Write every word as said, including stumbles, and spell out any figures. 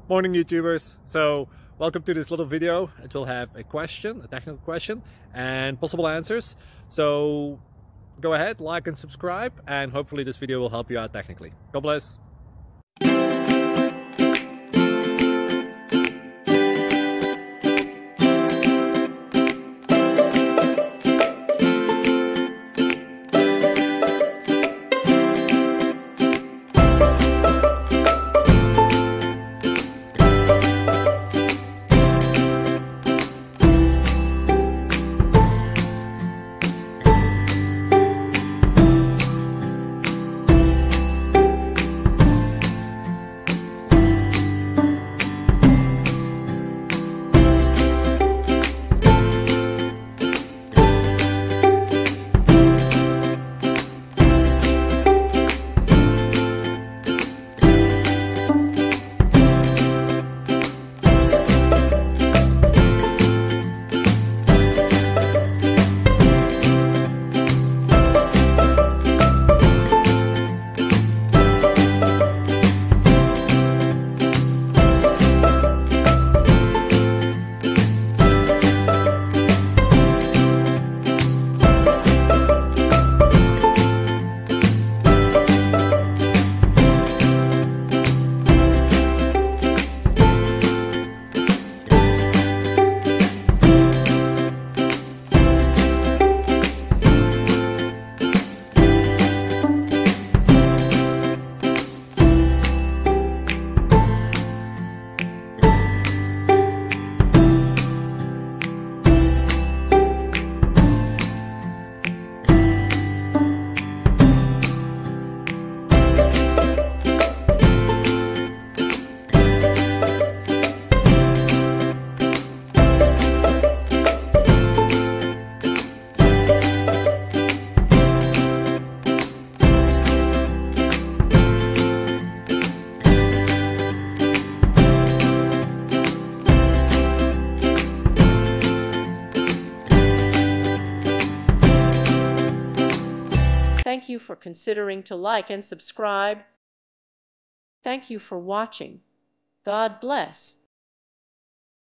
Morning YouTubers. So welcome to this little video. It will have a question, a technical question, and possible answers. So go ahead, like and subscribe, and hopefully this video will help you out technically. God bless. Thank you for considering to like and subscribe. Thank you for watching. God bless.